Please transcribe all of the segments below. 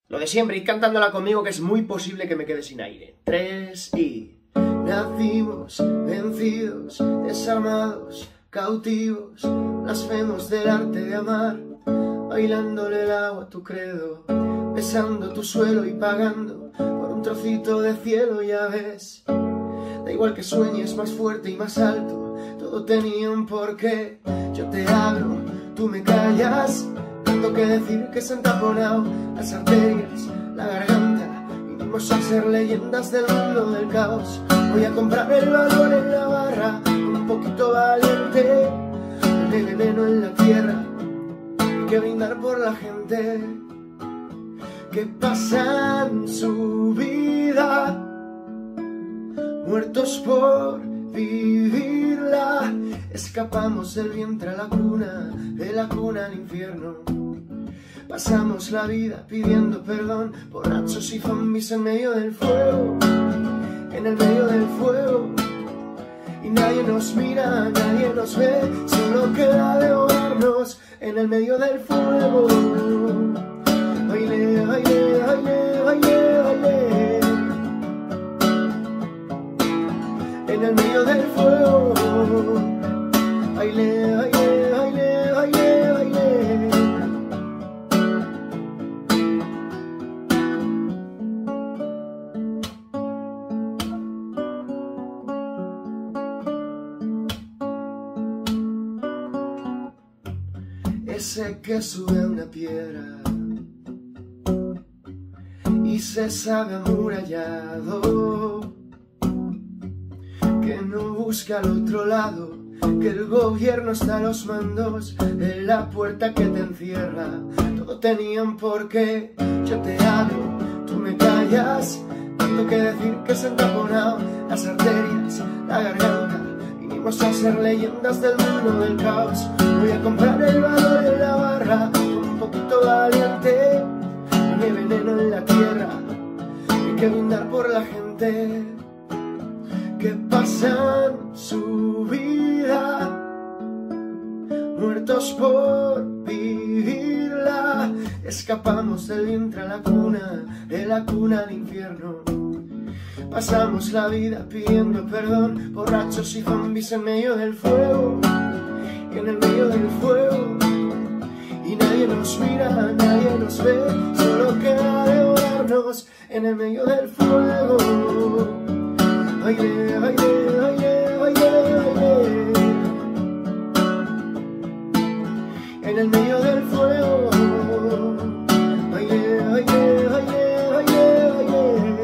Lo de siempre, id cantándola conmigo que es muy posible que me quede sin aire. 3 y... Nacimos vencidos, desarmados, cautivos, blasfemos del arte de amar, bailándole el agua a tu credo, besando tu suelo y pagando por un trocito de cielo, ya ves. Da igual que sueñes más fuerte y más alto, todo tenía un porqué. Yo te hablo, tú me callas, tanto que decir que se han taponado las arterias, la garganta. Vinimos a ser leyendas del mundo del caos. Voy a comprar el valor en la barra, un poquito valiente, de veneno en la tierra. Hay que brindar por la gente que pasan su vida muertos por vivirla. Escapamos del vientre a la cuna, de la cuna al infierno. Pasamos la vida pidiendo perdón, borrachos y zombies en medio del fuego, en el medio del fuego. Y nadie nos mira, nadie nos ve, solo queda devorarnos en el medio del fuego. Baile, baile, baile, baile, baile, en el medio del fuego. Baile, baile, baile, baile, baile. Ese que sube a una piedra y se sabe amurallado, que no busca al otro lado, que el gobierno está a los mandos de la puerta que te encierra. Todo tenía un porqué. Yo te hablo, tú me callas, tanto que decir que se han taponado las arterias, la garganta. Vinimos a ser leyendas del mundo del caos. Voy a comprar el valor en la barra, un poquito valiente, mi veneno en la tierra. Hay que brindar por la gente que pasan su vida muertos por vivirla. Escapamos del vientre a la cuna, de la cuna al infierno. Pasamos la vida pidiendo perdón, borrachos y zombies en medio del fuego, en el medio del fuego. Y nadie nos mira, nadie nos ve, solo queda devorarnos en el medio del fuego. Baile, baile, baile, baile, baile, en el medio del fuego. Baile, baile, baile, baile, baile,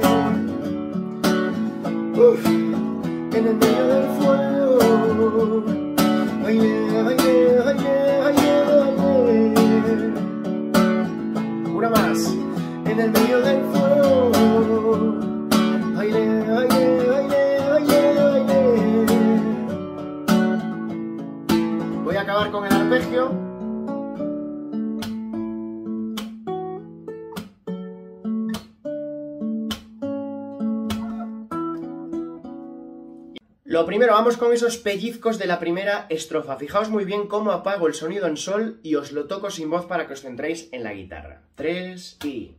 en el medio del fuego. Baile, baile, baile, baile, baile. Una más, en el medio del fuego. Baile, baile, baile, baile, baile. Voy a acabar con el arpegio. Lo primero, vamos con esos pellizcos de la primera estrofa. Fijaos muy bien cómo apago el sonido en sol y os lo toco sin voz para que os centréis en la guitarra. 3 y...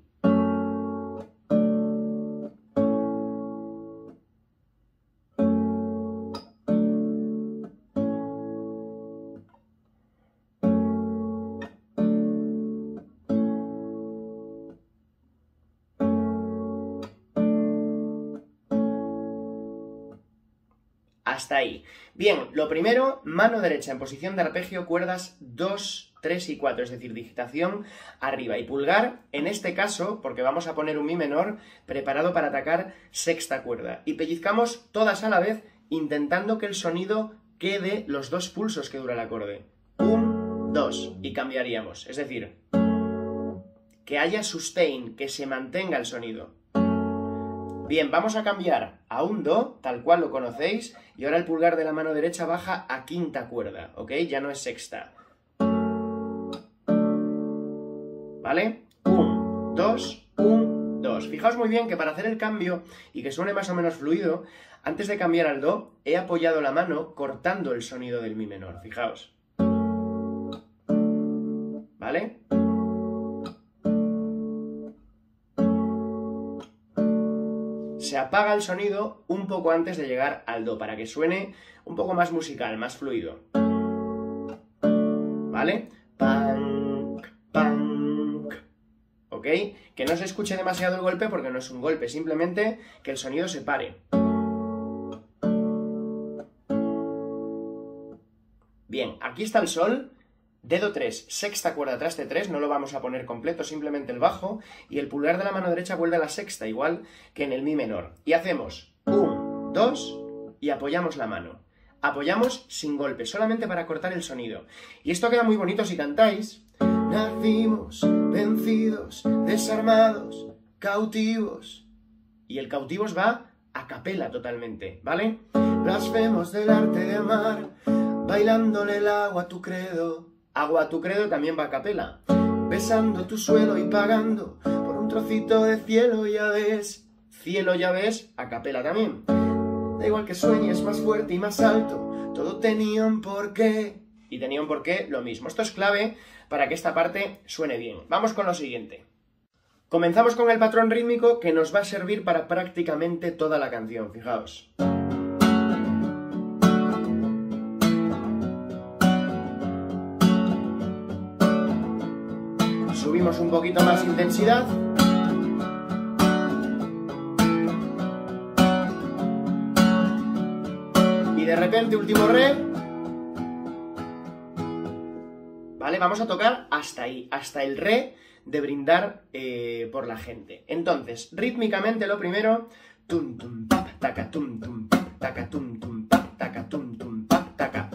Hasta ahí. Bien, lo primero, mano derecha en posición de arpegio, cuerdas 2, 3 y 4, es decir, digitación arriba. Y pulgar, en este caso, porque vamos a poner un mi menor, preparado para atacar sexta cuerda. Y pellizcamos todas a la vez, intentando que el sonido quede los 2 pulsos que dura el acorde. 1, 2, y cambiaríamos. Es decir, que haya sustain, que se mantenga el sonido. Bien, vamos a cambiar a un do, tal cual lo conocéis, y ahora el pulgar de la mano derecha baja a quinta cuerda, ¿ok? Ya no es sexta. ¿Vale? 1, 2, 1, 2. Fijaos muy bien que para hacer el cambio y que suene más o menos fluido, antes de cambiar al do, he apoyado la mano cortando el sonido del mi menor, fijaos. ¿Vale? se apaga el sonido un poco antes de llegar al do, para que suene un poco más musical, más fluido. ¿Vale? Pank, pank. ¿Ok? Que no se escuche demasiado el golpe porque no es un golpe, simplemente que el sonido se pare. Bien, aquí está el sol, dedo 3, sexta cuerda traste 3, no lo vamos a poner completo, simplemente el bajo, y el pulgar de la mano derecha vuelve a la sexta, igual que en el mi menor. Y hacemos 1, 2 y apoyamos la mano. Apoyamos sin golpe, solamente para cortar el sonido. Y esto queda muy bonito si cantáis. Nacimos vencidos, desarmados, cautivos. Y el cautivos va a capela totalmente, ¿vale? Blasfemos del arte de amar, bailándole el agua a tu credo. Agua a tu credo también va a capela. Besando tu suelo y pagando por un trocito de cielo, ya ves. Cielo, ya ves, a capela también. Da igual que sueñes más fuerte y más alto, todo tenía un porqué. Y tenía un porqué lo mismo. Esto es clave para que esta parte suene bien. Vamos con lo siguiente. Comenzamos con el patrón rítmico que nos va a servir para prácticamente toda la canción, fijaos. Subimos un poquito más intensidad. Y de repente, último re. ¿Vale? Vamos a tocar hasta ahí, hasta el re de brindar por la gente. Entonces, rítmicamente lo primero, tum tum pap taca tum tum pap taca tum tum pap taca tum tum pap taca.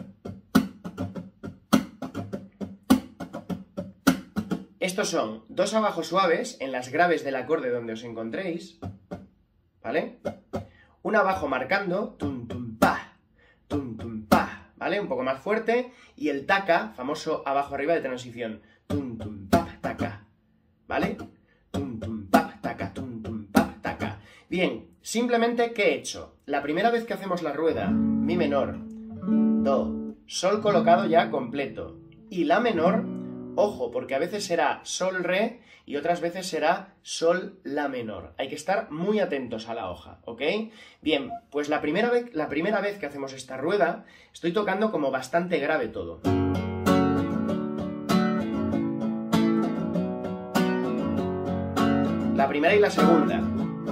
Estos son dos abajos suaves en las graves del acorde donde os encontréis, ¿vale? Un abajo marcando, tum tum pa, ¿vale? Un poco más fuerte, y el taca, famoso abajo arriba de transición, tum tum pap taca, ¿vale? Tum tum pap taca, tum tum pap taca. Bien, simplemente, ¿qué he hecho? La primera vez que hacemos la rueda, mi menor, do, sol colocado ya completo, y la menor, ojo, porque a veces será sol re y otras veces será sol la menor. Hay que estar muy atentos a la hoja, ¿ok? Bien, pues la primera vez que hacemos esta rueda, estoy tocando como bastante grave todo. La primera y la segunda.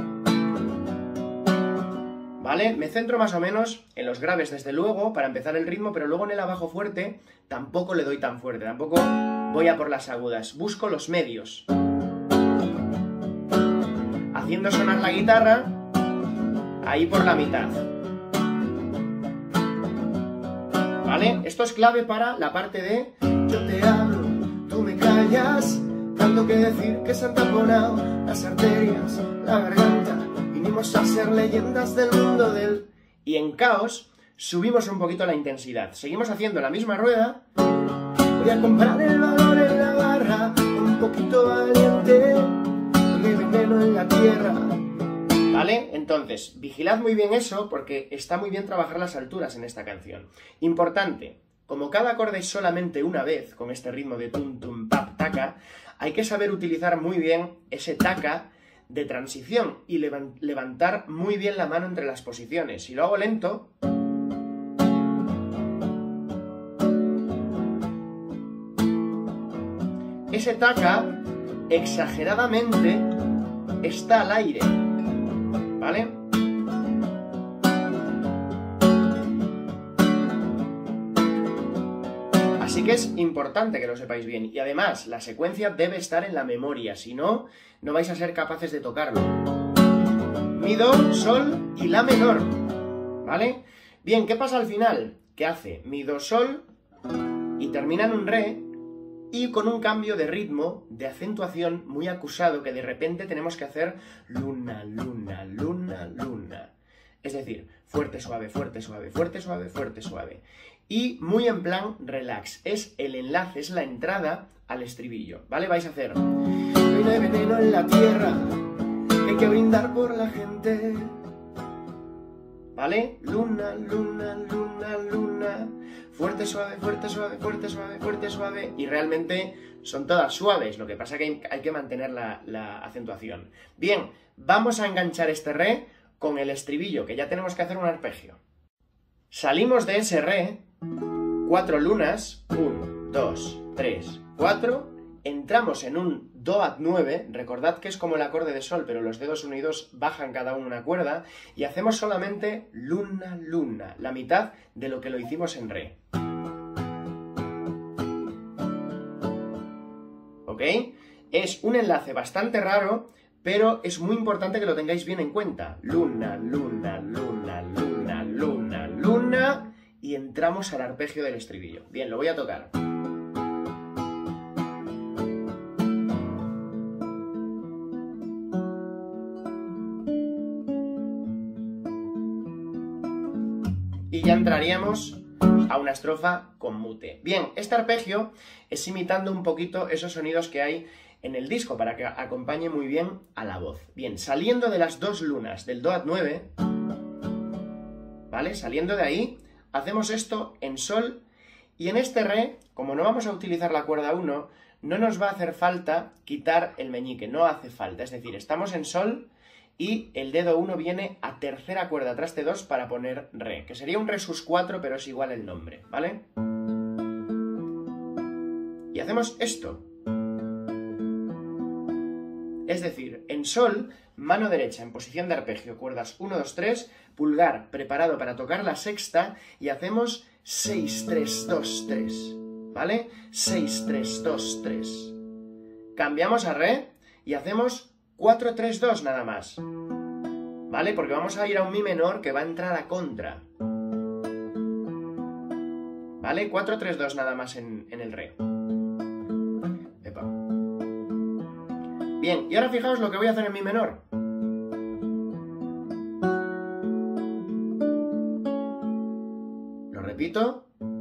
¿Vale? Me centro más o menos en los graves, desde luego, para empezar el ritmo, pero luego en el abajo fuerte tampoco le doy tan fuerte, tampoco voy a por las agudas. Busco los medios. Haciendo sonar la guitarra ahí por la mitad. ¿Vale? Esto es clave para la parte de yo te hablo, tú me callas, tanto que decir que se han taponado las arterias, la garganta. Vinimos a ser leyendas del mundo del... Y en caos subimos un poquito la intensidad. Seguimos haciendo la misma rueda. Voy a comprar el valor en la barra, un poquito valiente, donde hay veneno en la tierra. ¿Vale? Entonces, vigilad muy bien eso, porque está muy bien trabajar las alturas en esta canción. Importante, como cada acorde es solamente una vez, con este ritmo de tum tum pap taca, hay que saber utilizar muy bien ese taca de transición y levantar muy bien la mano entre las posiciones. Si lo hago lento, ese taca exageradamente está al aire, ¿vale? Así que es importante que lo sepáis bien. Y además, la secuencia debe estar en la memoria, si no, no vais a ser capaces de tocarlo. Mi, do, sol y la menor, ¿vale? Bien, ¿qué pasa al final? ¿Qué hace? Mi, do, sol y termina en un re y con un cambio de ritmo, de acentuación muy acusado, que de repente tenemos que hacer luna, luna, luna, luna. Es decir, fuerte, suave, fuerte, suave, fuerte, suave, fuerte, suave. Y muy en plan relax. Es el enlace, es la entrada al estribillo, ¿vale? Vais a hacer... Hoy no hay veneno en la tierra, que hay que brindar por la gente. ¿Vale? Luna, luna, luna, luna. Fuerte, suave, fuerte, suave, fuerte, suave, fuerte, suave. Y realmente son todas suaves, lo que pasa es que hay que mantener la acentuación. Bien, vamos a enganchar este re con el estribillo, que ya tenemos que hacer un arpegio. Salimos de ese re, 4 lunas, 1, 2, 3, 4, entramos en un do at 9, recordad que es como el acorde de sol, pero los dedos 1 y 2 bajan cada uno una cuerda, y hacemos solamente luna, luna, la mitad de lo que lo hicimos en re. ¿Ok? Es un enlace bastante raro, pero es muy importante que lo tengáis bien en cuenta. Luna, luna, luna, luna, luna, luna, y entramos al arpegio del estribillo. Bien, lo voy a tocar. Y ya entraríamos a una estrofa con mute. Bien, este arpegio es imitando un poquito esos sonidos que hay en el disco para que acompañe muy bien a la voz. Bien, saliendo de las 2 lunas del do at 9, ¿vale? Saliendo de ahí, hacemos esto en sol, y en este re, como no vamos a utilizar la cuerda 1, no nos va a hacer falta quitar el meñique, no hace falta. Es decir, estamos en sol y el dedo 1 viene a tercera cuerda traste 2 para poner re, que sería un re sus 4, pero es igual el nombre, ¿vale? Y hacemos esto. Es decir, en sol, mano derecha en posición de arpegio, cuerdas 1, 2, 3, pulgar preparado para tocar la sexta, y hacemos 6, 3, 2, 3, ¿vale? 6, 3, 2, 3. Cambiamos a re y hacemos 4, 3, 2 nada más, ¿vale? Porque vamos a ir a un mi menor que va a entrar a contra, ¿vale? 4, 3, 2 nada más en el re. Epa. Bien, y ahora fijaos lo que voy a hacer en mi menor. Lo repito.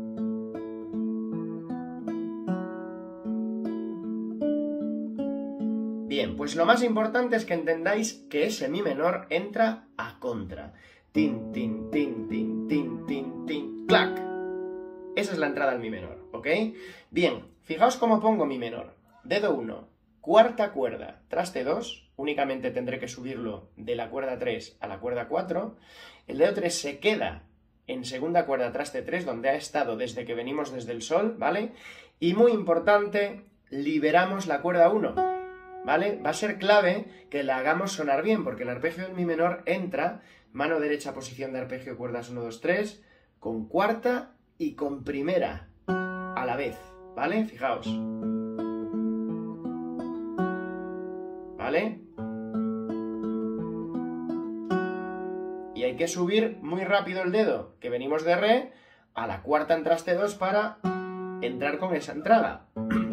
Bien, pues lo más importante es que entendáis que ese mi menor entra a contra. Tin, tin, tin, tin, tin, tin, tin, clac. Esa es la entrada al mi menor, ¿ok? Bien, fijaos cómo pongo mi menor. Dedo 1, cuarta cuerda, traste 2, únicamente tendré que subirlo de la cuerda 3 a la cuerda 4. El dedo 3 se queda en segunda cuerda, traste 3, donde ha estado desde que venimos desde el sol, ¿vale? Y muy importante, liberamos la cuerda 1, ¿vale? Va a ser clave que la hagamos sonar bien, porque el arpegio del mi menor entra, mano derecha, posición de arpegio, cuerdas 1, 2, 3, con cuarta y con primera a la vez, ¿vale? Fijaos. ¿Vale? Y hay que subir muy rápido el dedo, que venimos de re, a la cuarta en traste 2 para entrar con esa entrada.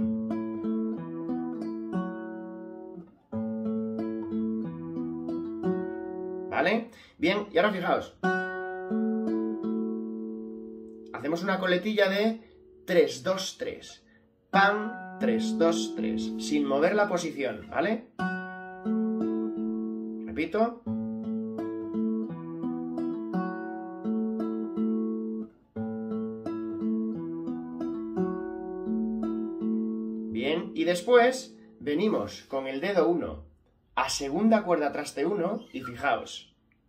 ¿Vale? Bien, y ahora fijaos. Hacemos una coletilla de 3, 2, 3. Pam, 3, 2, 3. Sin mover la posición, ¿vale? Repito. Bien, y después venimos con el dedo 1 a segunda cuerda traste 1 y fijaos.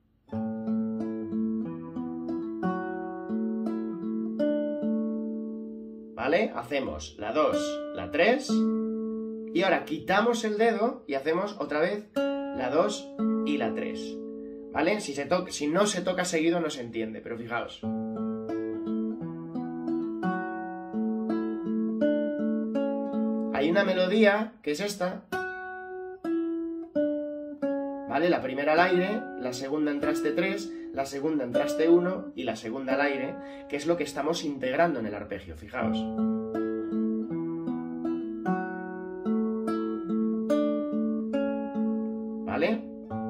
¿Vale? Hacemos la 2, la 3 y ahora quitamos el dedo y hacemos otra vez la 2 y la 3. ¿Vale? Si no se toca seguido no se entiende, pero fijaos. Hay una melodía que es esta. ¿Vale? La primera al aire, la segunda en traste 3, la segunda en traste 1 y la segunda al aire, que es lo que estamos integrando en el arpegio, fijaos. ¿Vale?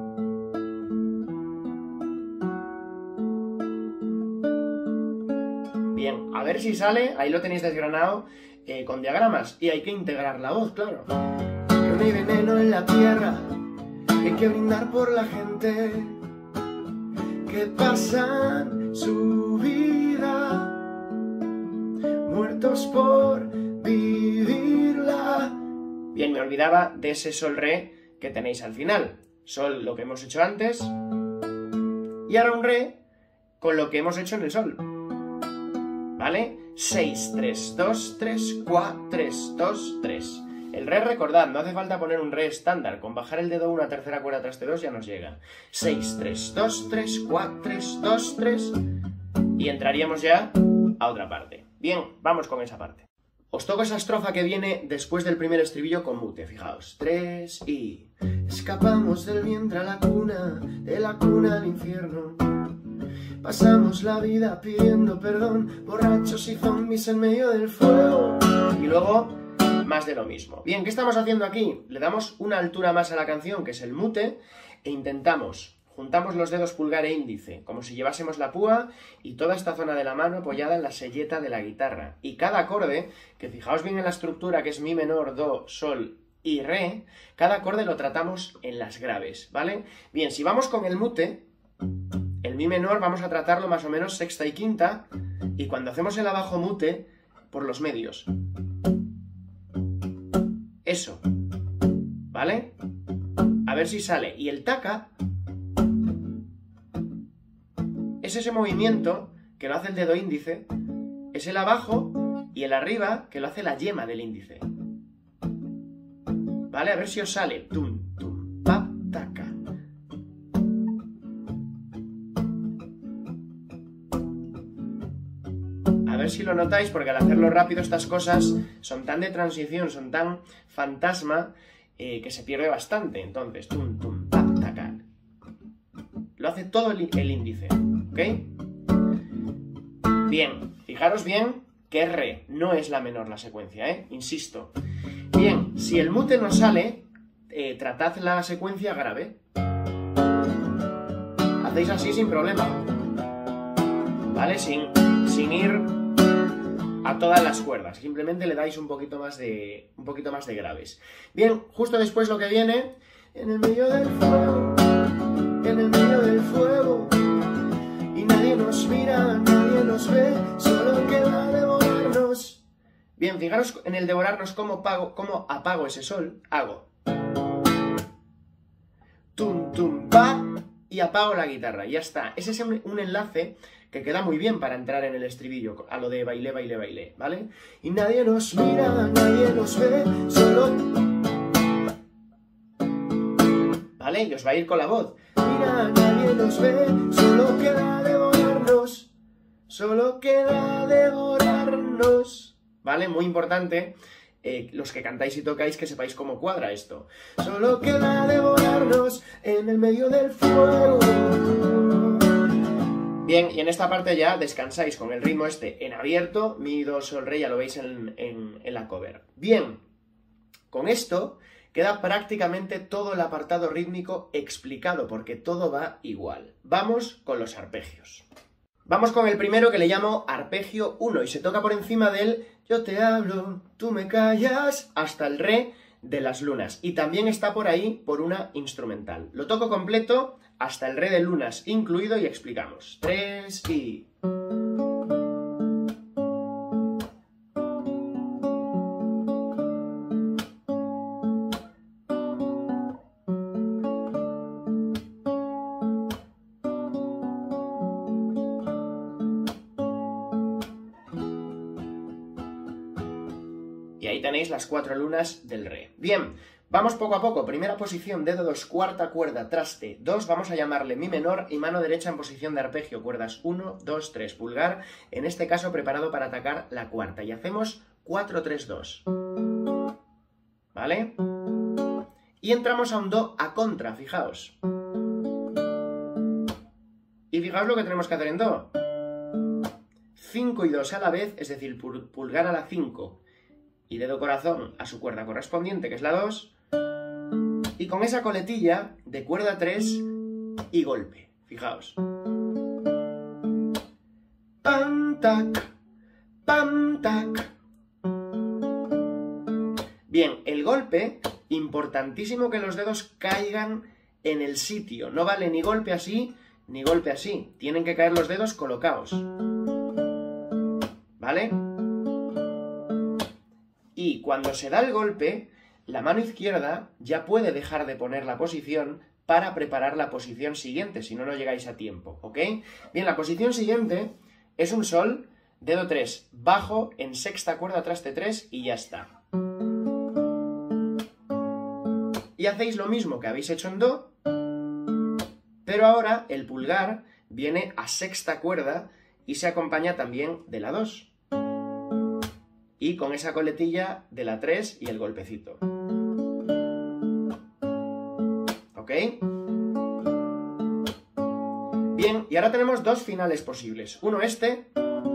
Bien, a ver si sale, ahí lo tenéis desgranado con diagramas, y hay que integrar la voz, claro. Que no hay veneno en la tierra, hay que brindar por la gente que pasan su vida muertos por vivirla. Bien, me olvidaba de ese sol re que tenéis al final. Sol, lo que hemos hecho antes, y ahora un re con lo que hemos hecho en el sol. ¿Vale? 6, 3, 2, 3, 4, 3, 2, 3. El re, recordad, no hace falta poner un re estándar. Con bajar el dedo 1 a tercera cuerda traste 2 ya nos llega. 6, 3, 2, 3, 4, 3, 2, 3. Y entraríamos ya a otra parte. Bien, vamos con esa parte. Os toco esa estrofa que viene después del primer estribillo con mute, fijaos. 3 y... Escapamos del vientre a la cuna, de la cuna al infierno. Pasamos la vida pidiendo perdón, borrachos y zombies en medio del fuego. Y luego, más de lo mismo. Bien, ¿qué estamos haciendo aquí? Le damos una altura más a la canción, que es el mute, e intentamos, juntamos los dedos pulgar e índice, como si llevásemos la púa y toda esta zona de la mano apoyada en la selleta de la guitarra. Y cada acorde, que fijaos bien en la estructura, que es mi menor, do, sol y re, cada acorde lo tratamos en las graves, ¿vale? Bien, si vamos con el mute... El mi menor vamos a tratarlo más o menos sexta y quinta, y cuando hacemos el abajo mute, por los medios. Eso. ¿Vale? A ver si sale. Y el taca es ese movimiento que lo hace el dedo índice, es el abajo, y el arriba que lo hace la yema del índice. ¿Vale? A ver si os sale. Tum, tum, pa, taca. A ver si lo notáis, porque al hacerlo rápido estas cosas son tan de transición, son tan fantasma, que se pierde bastante. Entonces, tum, tum, pa, taca. Lo hace todo el índice, ¿ok? Bien, fijaros bien que re, no es la menor la secuencia, ¿eh? Insisto. Bien, si el mute no sale, tratad la secuencia grave. Hacéis así sin problema, ¿vale? Sin ir a todas las cuerdas, simplemente le dais un poquito más de graves. Bien, justo después lo que viene, en el medio del fuego, en el medio del fuego, y nadie nos mira, nadie nos ve, solo queda devorarnos. Bien, fijaros en el devorarnos cómo apago ese sol, hago tum tum pa y apago la guitarra, ya está. Ese es un enlace que queda muy bien para entrar en el estribillo, a lo de bailé, bailé, bailé, ¿vale? Y nadie nos mira, nadie nos ve, solo... ¿Vale? Y os va a ir con la voz. Mira, nadie nos ve, solo queda devorarnos, solo queda devorarnos. ¿Vale? Muy importante, los que cantáis y tocáis, que sepáis cómo cuadra esto. Solo queda devorarnos en el medio del fuego. Bien, y en esta parte ya descansáis con el ritmo este en abierto, mi, do, sol, re, ya lo veis en la cover. Bien, con esto queda prácticamente todo el apartado rítmico explicado, porque todo va igual. Vamos con los arpegios. Vamos con el primero, que le llamo arpegio 1, y se toca por encima del yo te hablo, tú me callas, hasta el re de las lunas. Y también está por ahí por una instrumental. Lo toco completo hasta el re de lunas incluido y explicamos. 3 y... Y ahí tenéis las 4 lunas del re. Bien, vamos poco a poco. Primera posición, dedo 2, cuarta cuerda, traste 2. Vamos a llamarle mi menor y mano derecha en posición de arpegio. Cuerdas 1, 2, 3. Pulgar, en este caso preparado para atacar la cuarta. Y hacemos 4, 3, 2. ¿Vale? Y entramos a un do a contra, fijaos. Y fijaos lo que tenemos que hacer en do. 5 y 2 a la vez, es decir, pulgar a la 5. Y dedo corazón a su cuerda correspondiente, que es la 2, y con esa coletilla de cuerda 3 y golpe, fijaos. Pam, tac, pam, tac. Bien, el golpe, importantísimo que los dedos caigan en el sitio, no vale ni golpe así, ni golpe así, tienen que caer los dedos colocados, ¿vale? Y cuando se da el golpe, la mano izquierda ya puede dejar de poner la posición para preparar la posición siguiente, si no, no llegáis a tiempo, ¿ok? Bien, la posición siguiente es un sol, dedo 3, bajo en sexta cuerda traste 3 y ya está. Y hacéis lo mismo que habéis hecho en do, pero ahora el pulgar viene a sexta cuerda y se acompaña también de la 2. Y con esa coletilla de la 3 y el golpecito. ¿Ok? Bien, y ahora tenemos dos finales posibles. Uno este.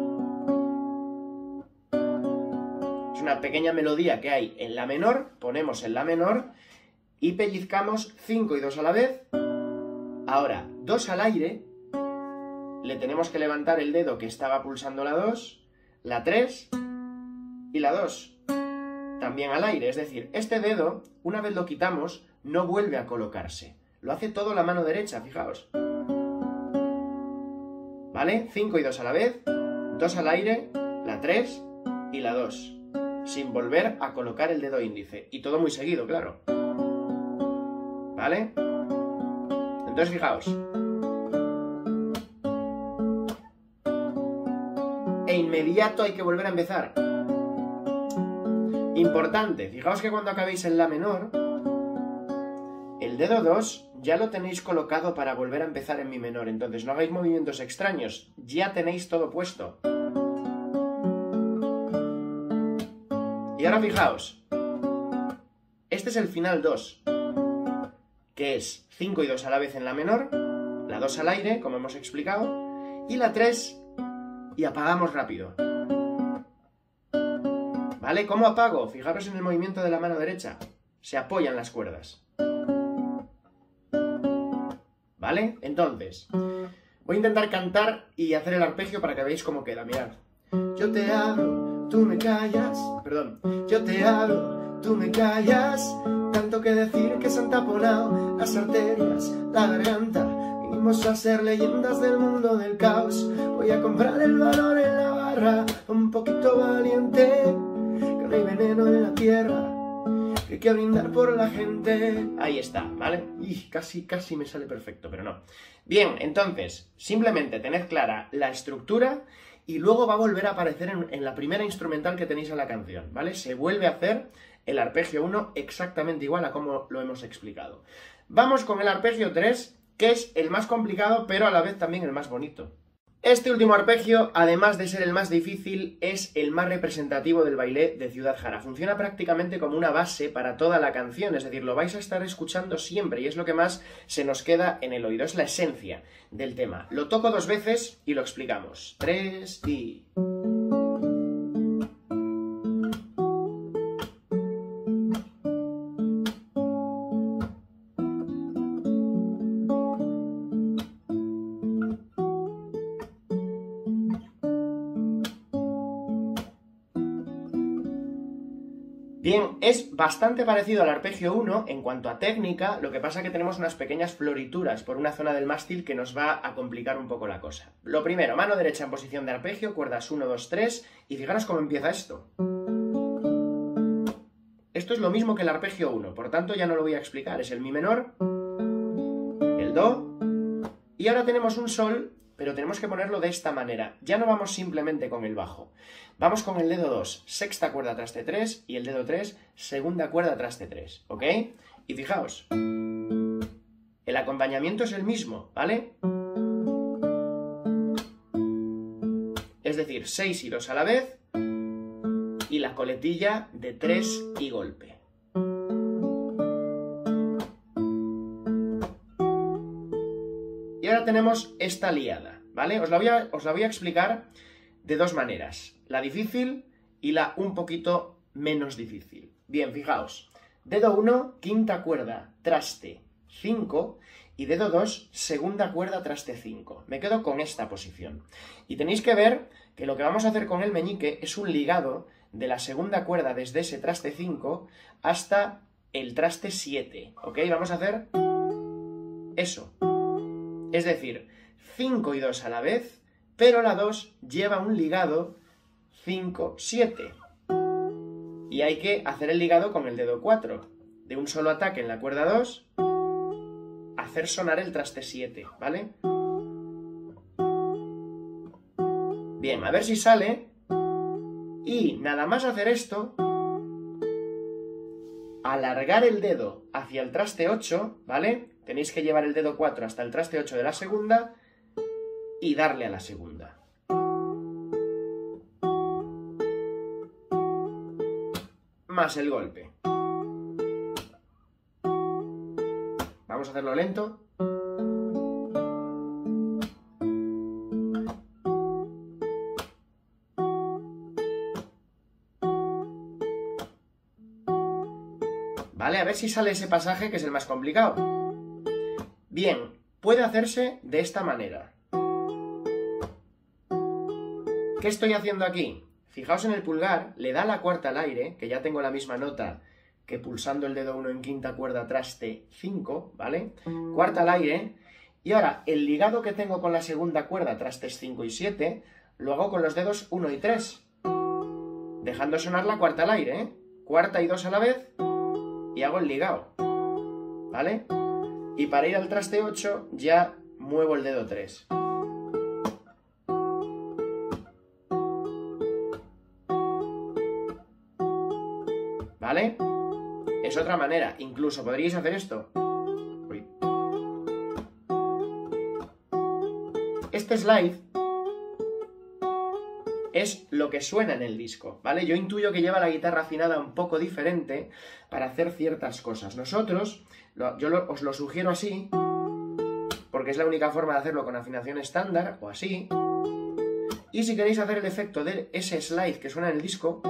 Es una pequeña melodía que hay en la menor. Ponemos en la menor y pellizcamos 5 y 2 a la vez. Ahora, 2 al aire. Le tenemos que levantar el dedo que estaba pulsando la 2, la 3... y la 2 también al aire, es decir, este dedo, una vez lo quitamos, no vuelve a colocarse. Lo hace todo la mano derecha, fijaos. ¿Vale? 5 y 2 a la vez, 2 al aire, la 3 y la 2, sin volver a colocar el dedo índice. Y todo muy seguido, claro. ¿Vale? Entonces, fijaos. E inmediato hay que volver a empezar. Importante, fijaos que cuando acabéis en la menor, el dedo 2 ya lo tenéis colocado para volver a empezar en mi menor, entonces no hagáis movimientos extraños, ya tenéis todo puesto. Y ahora fijaos, este es el final 2, que es 5 y 2 a la vez en la menor, la 2 al aire, como hemos explicado, y la 3, y apagamos rápido. ¿Vale? ¿Cómo apago? Fijaros en el movimiento de la mano derecha. Se apoyan las cuerdas. ¿Vale? Entonces, voy a intentar cantar y hacer el arpegio para que veáis cómo queda. Mirad. Yo te hablo, tú me callas. Perdón. Yo te hablo, tú me callas. Tanto que decir que se han taponado las arterias, la garganta. Vinimos a ser leyendas del mundo del caos. Voy a comprar el valor en la barra, un poquito valiente. No hay veneno en la tierra, que hay que brindar por la gente. Ahí está, ¿vale? Y casi me sale perfecto, pero no. Bien, entonces, simplemente tened clara la estructura y luego va a volver a aparecer en la primera instrumental que tenéis en la canción, ¿vale? Se vuelve a hacer el arpegio 1 exactamente igual a como lo hemos explicado. Vamos con el arpegio 3, que es el más complicado, pero a la vez también el más bonito. Este último arpegio, además de ser el más difícil, es el más representativo del bailé de Ciudad Jara. Funciona prácticamente como una base para toda la canción, es decir, lo vais a estar escuchando siempre y es lo que más se nos queda en el oído, es la esencia del tema. Lo toco 2 veces y lo explicamos. 3 y... Bien, es bastante parecido al arpegio 1 en cuanto a técnica, lo que pasa es que tenemos unas pequeñas florituras por una zona del mástil que nos va a complicar un poco la cosa. Lo primero, mano derecha en posición de arpegio, cuerdas 1, 2, 3, y fijaros cómo empieza esto. Esto es lo mismo que el arpegio 1, por tanto ya no lo voy a explicar, es el mi menor, el do, y ahora tenemos un sol, pero tenemos que ponerlo de esta manera. Ya no vamos simplemente con el bajo. Vamos con el dedo 2, sexta cuerda traste 3, y el dedo 3, segunda cuerda traste 3, ¿ok? Y fijaos, el acompañamiento es el mismo, ¿vale? Es decir, 6 y 2 a la vez, y la coletilla de 3 y golpe. Y ahora tenemos esta liada, ¿vale? Os la voy a explicar de 2 maneras, la difícil y la un poquito menos difícil. Bien, fijaos, dedo 1, quinta cuerda, traste 5, y dedo 2, segunda cuerda, traste 5. Me quedo con esta posición. Y tenéis que ver que lo que vamos a hacer con el meñique es un ligado de la segunda cuerda desde ese traste 5 hasta el traste 7, ¿ok? Vamos a hacer eso. Es decir, 5 y 2 a la vez, pero la 2 lleva un ligado 5, 7. Y hay que hacer el ligado con el dedo 4. De un solo ataque en la cuerda 2, hacer sonar el traste 7, ¿vale? Bien, a ver si sale. Y nada más hacer esto, alargar el dedo hacia el traste 8, ¿vale? Tenéis que llevar el dedo 4 hasta el traste 8 de la segunda y darle a la segunda. Más el golpe. Vamos a hacerlo lento. ¿Vale? A ver si sale ese pasaje que es el más complicado. Bien, puede hacerse de esta manera. ¿Qué estoy haciendo aquí? Fijaos en el pulgar, le da la cuarta al aire, que ya tengo la misma nota que pulsando el dedo 1 en quinta cuerda traste 5, ¿vale? Cuarta al aire. Y ahora, el ligado que tengo con la segunda cuerda trastes 5 y 7, lo hago con los dedos 1 y 3, dejando sonar la cuarta al aire, ¿eh? Cuarta y 2 a la vez, y hago el ligado, ¿vale? Y para ir al traste 8 ya muevo el dedo 3. ¿Vale? Es otra manera. Incluso podríais hacer esto. Uy. Este slide es lo que suena en el disco, ¿vale? Yo intuyo que lleva la guitarra afinada un poco diferente para hacer ciertas cosas. Nosotros, os lo sugiero así, porque es la única forma de hacerlo con afinación estándar, o así. Y si queréis hacer el efecto de ese slide que suena en el disco,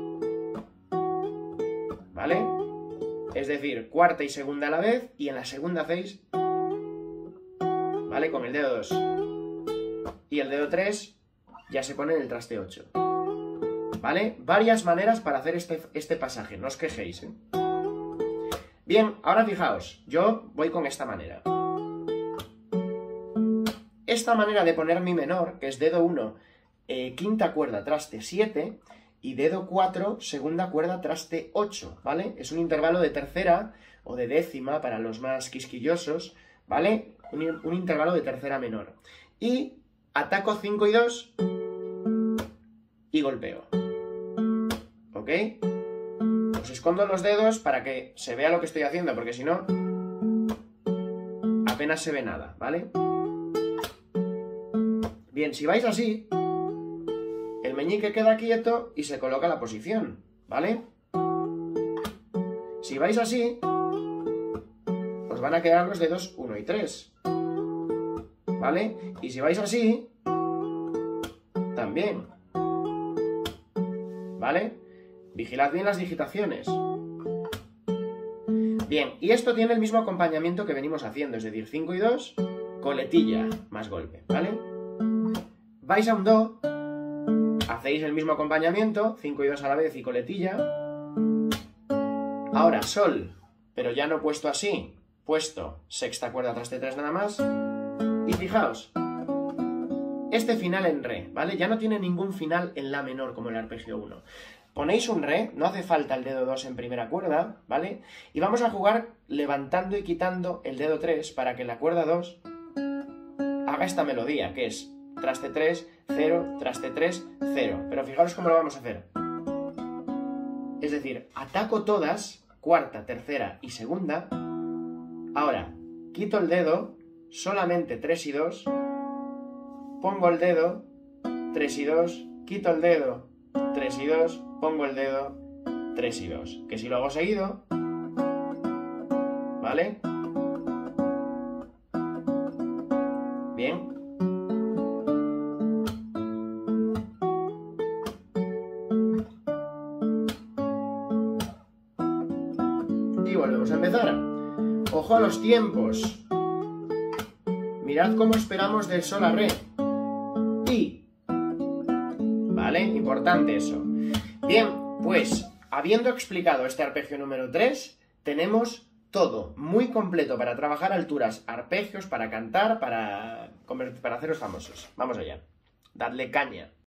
¿vale? Es decir, cuarta y segunda a la vez, y en la segunda hacéis, ¿vale? Con el dedo 2. Y el dedo 3 ya se pone en el traste 8. ¿Vale? Varias maneras para hacer este pasaje, no os quejéis, ¿eh? Bien, ahora fijaos, yo voy con esta manera. Esta manera de poner mi menor, que es dedo 1, quinta cuerda, traste 7, y dedo 4, segunda cuerda, traste 8, ¿vale? Es un intervalo de tercera o de décima para los más quisquillosos, ¿vale? Un intervalo de tercera menor. Y ataco 5 y 2 y golpeo. ¿Ok? Os escondo los dedos para que se vea lo que estoy haciendo, porque si no, apenas se ve nada, ¿vale? Bien, si vais así, el meñique queda quieto y se coloca la posición, ¿vale? Si vais así, os van a quedar los dedos 1 y 3, ¿vale? Y si vais así, también, ¿vale? Vigilad bien las digitaciones. Bien, y esto tiene el mismo acompañamiento que venimos haciendo, es decir, 5 y 2, coletilla, más golpe, ¿vale? Vais a un do, hacéis el mismo acompañamiento, 5 y 2 a la vez y coletilla. Ahora sol, pero ya no puesto así, puesto sexta cuerda traste 3 nada más. Y fijaos, este final en re, ¿vale? Ya no tiene ningún final en la menor como el arpegio 1. Ponéis un re, no hace falta el dedo 2 en primera cuerda, ¿vale? Y vamos a jugar levantando y quitando el dedo 3 para que la cuerda 2 haga esta melodía, que es traste 3, 0, traste 3, 0. Pero fijaros cómo lo vamos a hacer. Es decir, ataco todas, cuarta, tercera y segunda. Ahora, quito el dedo, solamente 3 y 2. Pongo el dedo, 3 y 2. Quito el dedo, 3 y 2. Pongo el dedo, 3 y 2. Que si lo hago seguido, ¿vale? Bien. Y volvemos a empezar. Ojo a los tiempos. Mirad cómo esperamos de sol a re. Y. ¿Vale? Importante eso. Bien, pues, habiendo explicado este arpegio número 3, tenemos todo muy completo para trabajar alturas, arpegios, para cantar, para haceros famosos. Vamos allá. Dadle caña.